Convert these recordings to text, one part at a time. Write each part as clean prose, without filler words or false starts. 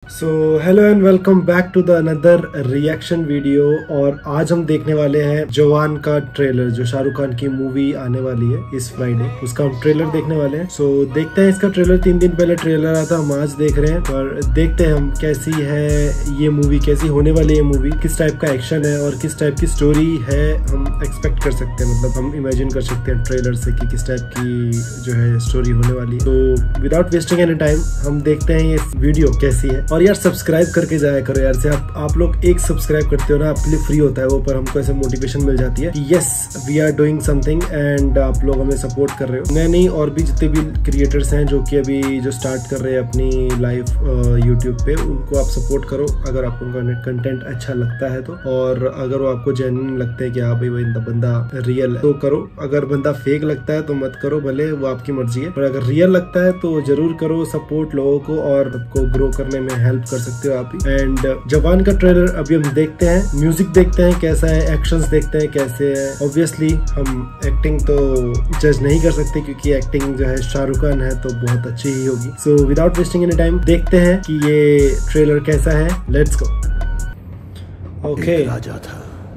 So hello and welcome back to the another reaction video. और आज हम देखने वाले हैं जवान का ट्रेलर, जो शाहरुख खान की मूवी आने वाली है इस फ्राइडे, उसका हम ट्रेलर देखने वाले हैं। सो देखते हैं इसका ट्रेलर। 3 दिन पहले ट्रेलर आया था, हम आज देख रहे हैं। पर देखते हैं हम कैसी है ये मूवी, कैसी होने वाली है मूवी, किस टाइप का एक्शन है और किस टाइप की स्टोरी है हम एक्सपेक्ट कर सकते हैं, मतलब हम इमेजिन कर सकते हैं ट्रेलर से कि किस टाइप की जो है स्टोरी होने वाली है। तो विदाउट वेस्टिंग एनी टाइम हम देखते हैं ये वीडियो कैसी है। और यार सब्सक्राइब करके जाया करो यार, से आप लोग एक सब्सक्राइब करते हो ना, आपके लिए फ्री होता है वो, पर हमको ऐसे मोटिवेशन मिल जाती है कि yes we are doing something and आप लोग हमें सपोर्ट कर रहे हो। मैं नहीं, और भी जितने भी क्रिएटर्स हैं जो कि अभी जो स्टार्ट कर रहे हैं अपनी लाइफ यूट्यूब पे, उनको आप सपोर्ट करो अगर आपको उनका कंटेंट अच्छा लगता है तो। और अगर वो आपको जेन्युइन लगता है कि हाँ भाई बंदा रियल है तो करो, अगर बंदा फेक लगता है तो मत करो, भले वो आपकी मर्जी है। पर अगर रियल लगता है तो जरूर करो सपोर्ट लोगों को, और सबको ग्रो करने में हेल्प कर सकते हो आप ही। एंड जवान का ट्रेलर अभी हम देखते हैं, म्यूजिक देखते हैं कैसा है, एक्शंस देखते हैं कैसे है। ऑब्वियसली हम एक्टिंग तो जज नहीं कर सकते क्योंकि एक्टिंग जो है शाहरुख खान है तो बहुत अच्छी ही होगी। So without wasting any time देखते हैं कि ये ट्रेलर कैसा है। Let's go. ओके, राजा था,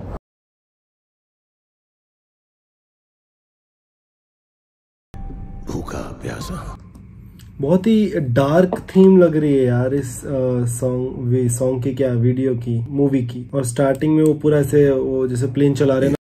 भूखा प्यासा। बहुत ही डार्क थीम लग रही है यार इस सॉन्ग की, क्या वीडियो की, मूवी की। और स्टार्टिंग में वो पूरा ऐसे वो जैसे प्लेन चला रहे हैं।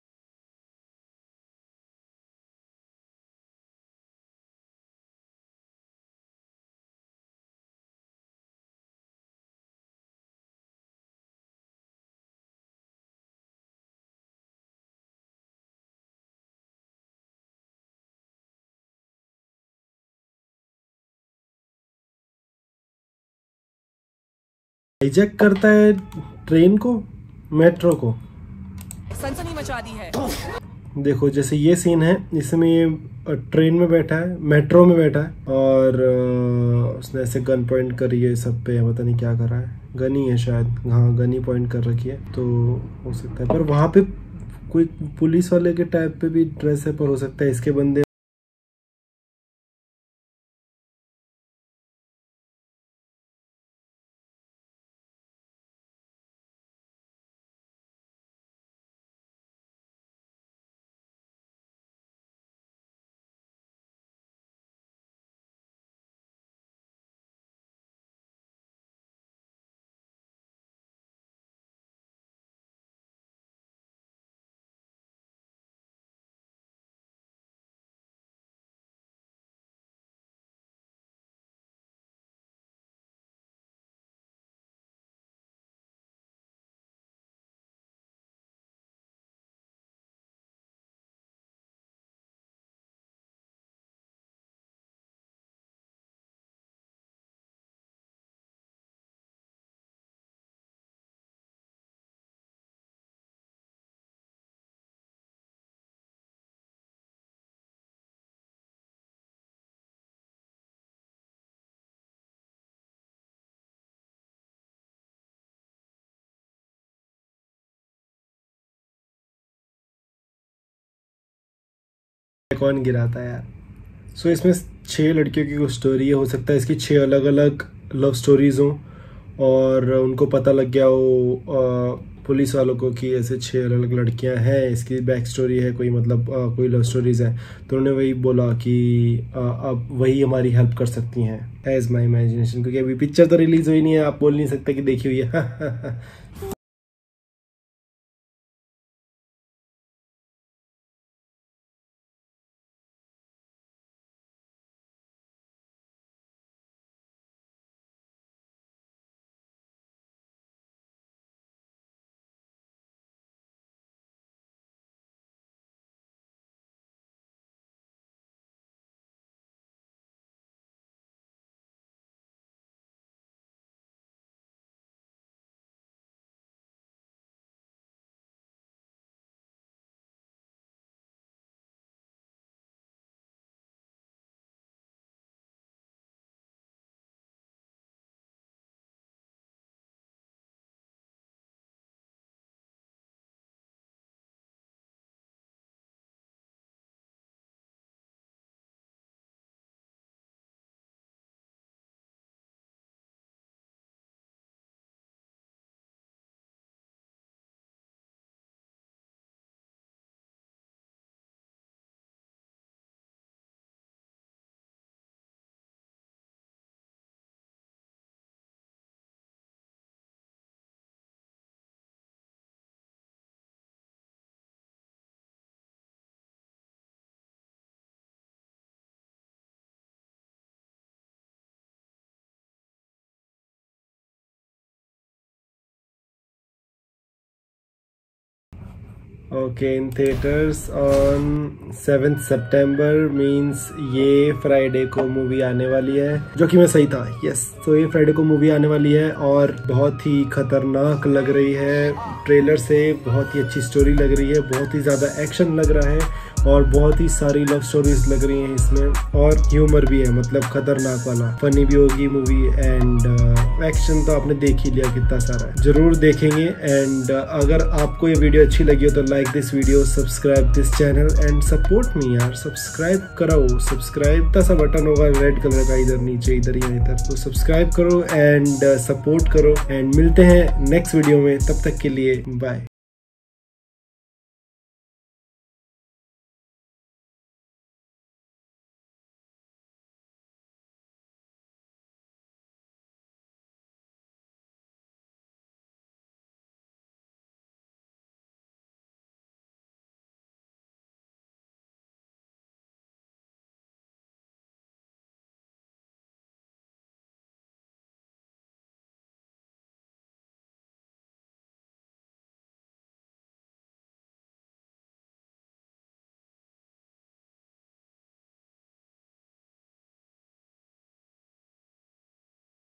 हाईजैक करता है ट्रेन को, मेट्रो को, सनसनी मचा दी है। देखो जैसे ये सीन है, इसमें ये ट्रेन में बैठा है, मेट्रो में बैठा है, और उसने ऐसे गन पॉइंट करी है सब पे, पता नहीं क्या कर रहा है। गन ही है शायद, हाँ गन ही पॉइंट कर रखी है तो हो सकता है। पर वहां पे कोई पुलिस वाले के टाइप पे भी ड्रेस है, पर हो सकता है इसके बंदे। कौन गिराता है यार। सो इसमें 6 लड़कियों की कुछ स्टोरी है, हो सकता है इसकी 6 अलग अलग लव स्टोरीज हों, और उनको पता लग गया हो पुलिस वालों को कि ऐसे 6 अलग अलग लड़कियां हैं, इसकी बैक स्टोरी है कोई, मतलब कोई लव स्टोरीज है। तो उन्होंने वही बोला कि अब वही हमारी हेल्प कर सकती हैं, एज माई इमेजिनेशन, क्योंकि अभी पिक्चर तो रिलीज हुई नहीं है, आप बोल नहीं सकते कि देखी हुई है। ओके, इन थिएटर्स ऑन 7 सितंबर, मींस ये फ्राइडे को मूवी आने वाली है, जो कि मैं सही था। यस, तो ये फ्राइडे को मूवी आने वाली है और बहुत ही खतरनाक लग रही है। ट्रेलर से बहुत ही अच्छी स्टोरी लग रही है, बहुत ही ज्यादा एक्शन लग रहा है और बहुत ही सारी लव स्टोरीज लग रही हैं इसमें, और ह्यूमर भी है, मतलब खतरनाक वाला। फनी भी होगी मूवी एंड एक्शन तो आपने देख ही लिया कितना सारा है, जरूर देखेंगे। एंड अगर आपको ये वीडियो अच्छी लगी हो तो like this video, subscribe this channel and support me यार। सब्सक्राइब करो, सब्सक्राइब का सा बटन होगा रेड कलर का, इधर नीचे, इधर या इधर, तो सब्सक्राइब करो एंड सपोर्ट करो। एंड मिलते हैं नेक्स्ट वीडियो में, तब तक के लिए बाय।